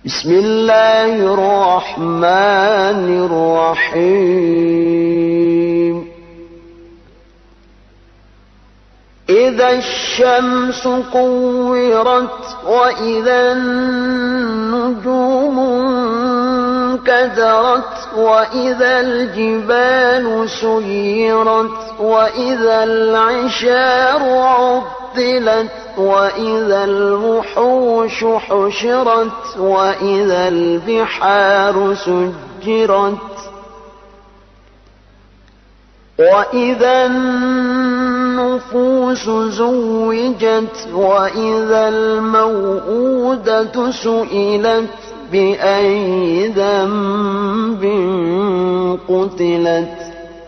بسم الله الرحمن الرحيم إذا الشمس كورت وإذا النجوم انكدرت وإذا الجبال سيرت وإذا العشار عطلت وإذا الوحوش حشرت وإذا البحار سجرت وإذا النفوس زوجت وإذا الموءودة سئلت بأي ذنب قتلت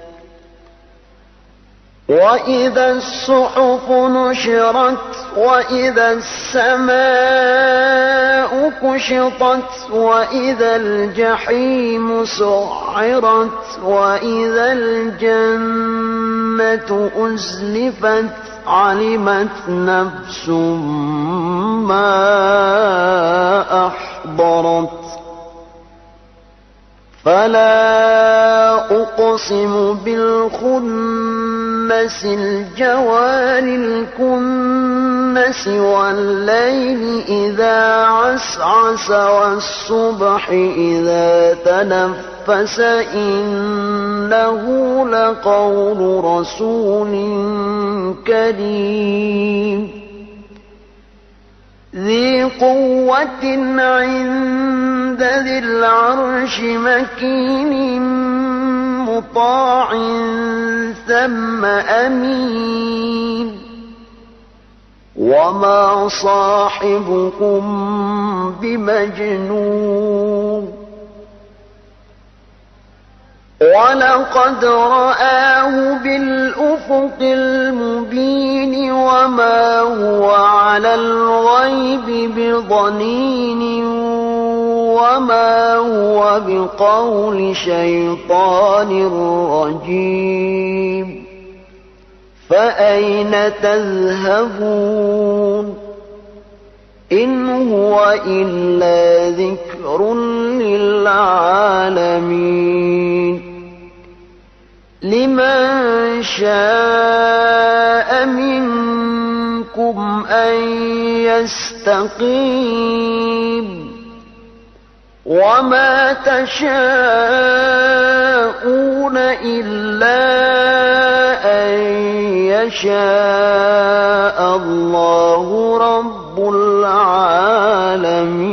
وإذا الصحف نشرت وإذا السماء كشطت وإذا الجحيم سعرت وإذا الجنة أزلفت علمت نفس ما أحضرت فلا أقسم بالخنس الجوار الكنس والليل إذا عسعس والصبح إذا تنفس إنه لقول رسول كريم ذي قوة عند ذي العرش مكين مطاع ثم أمين وما صاحبكم بمجنون ولقد رآه بالأفق المبين وما هو على الغيب بضنين وما هو بقول شيطان رجيم فأين تذهبون إن هو إلا ذكر للعالمين لمن شاء منكم أن يستقيم وما تشاءون إلا أن يشاء الله رب العالمين.